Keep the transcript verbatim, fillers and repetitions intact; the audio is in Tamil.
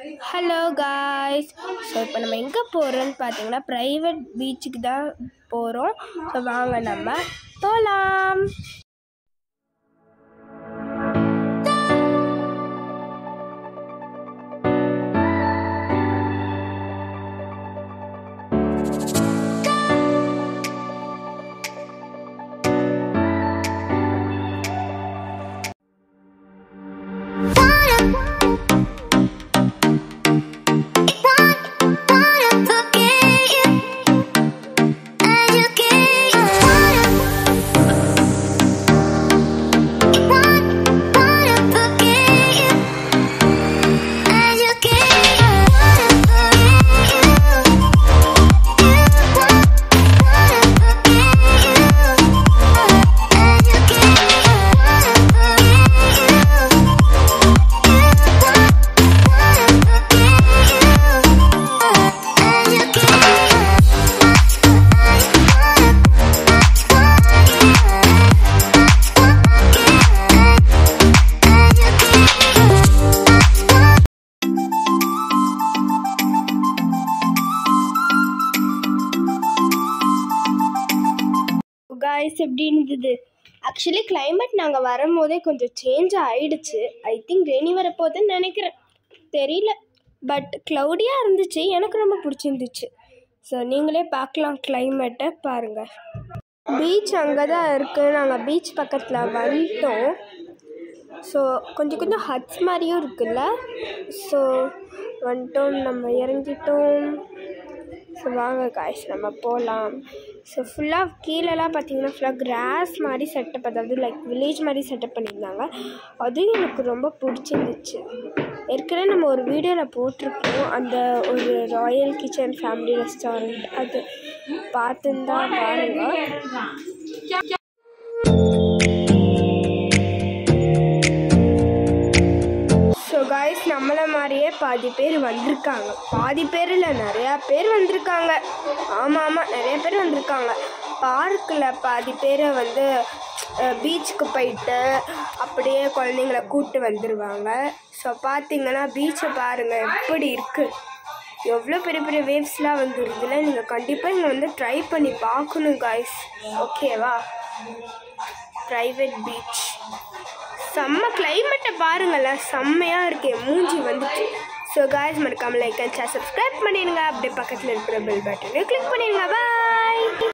Hello guys. ஸோ இப்போ நம்ம எங்கே போகிறோன்னு பார்த்தீங்கன்னா ப்ரைவேட் பீச்சுக்கு தான் போகிறோம். ஸோ வாங்க நம்ம போகலாம். காய்ஸ் எப்படி இருந்தது? ஆக்சுவலி கிளைமேட் நாங்கள் வரும்போதே கொஞ்சம் சேஞ்ச் ஆகிடுச்சு. ஐ திங்க் ரெய்னி வரப்போகுதுன்னு நினைக்கிறேன், தெரியல. பட் க்ளவுடியாக இருந்துச்சு, எனக்கு ரொம்ப பிடிச்சிருந்துச்சு. ஸோ நீங்களே பார்க்கலாம், கிளைமேட்டை பாருங்கள். பீச் அங்கே தான் இருக்குது. நாங்கள் பீச் பக்கத்தில் வந்துட்டோம். ஸோ கொஞ்சம் கொஞ்சம் ஹட்ஸ் மாதிரியும் இருக்குல்ல. ஸோ வந்துட்டோம், நம்ம இறங்கிட்டோம். ஸோ வாங்க காய்ஸ் நம்ம போகலாம். ஸோ ஃபுல்லாக கீழெல்லாம் பார்த்தீங்கன்னா ஃபுல்லாக கிராஸ் மாதிரி செட்டப், அதாவது லைக் வில்லேஜ் மாதிரி செட்டப் பண்ணியிருந்தாங்க. அதுவும் எனக்கு ரொம்ப பிடிச்சிருந்துச்சு. ஏற்கனவே நம்ம ஒரு வீடியோவில் போட்டிருக்கோம், அந்த ஒரு ராயல் கிச்சன் ஃபேமிலி ரெஸ்டாரண்ட். அது பார்த்துருந்தா பாருங்கள். ஸோ காய்ஸ் நம்மளை மாதிரியே பாதி பேர் வந்திருக்காங்க. பாதி பேர் இல்லை, நிறையா பேர் வந்திருக்காங்க. ஆமாம் ஆமாம் நிறைய பேர் வந்திருக்காங்க. பார்க்கில் பாதி பேரை வந்து பீச்சுக்கு போயிட்டு அப்படியே குழந்தைங்கள கூப்பிட்டு வந்துடுவாங்க. ஸோ பார்த்தீங்கன்னா பீச்சை பாருங்கள் எப்படி இருக்குது, எவ்வளோ பெரிய பெரிய வேவ்ஸ்லாம் வந்துருதுல. நீங்கள் கண்டிப்பாக இங்கே வந்து ட்ரை பண்ணி பார்க்கணும் காய்ஸ், ஓகேவா? ப்ரைவேட் பீச் செம்ம கிளைமேட்டை பாருங்களேன், செம்மையாக இருக்கு. மூஞ்சி வந்துச்சு. ஸோ காய்ஸ் மறக்காமல் லைக் அண்ட் ஷேர் சப்ஸ்கிரைப் பண்ணிடுங்க. அப்படியே பக்கத்தில் இருக்கிற பெல் பட்டனை கிளிக் பண்ணிடுங்க. பாய்.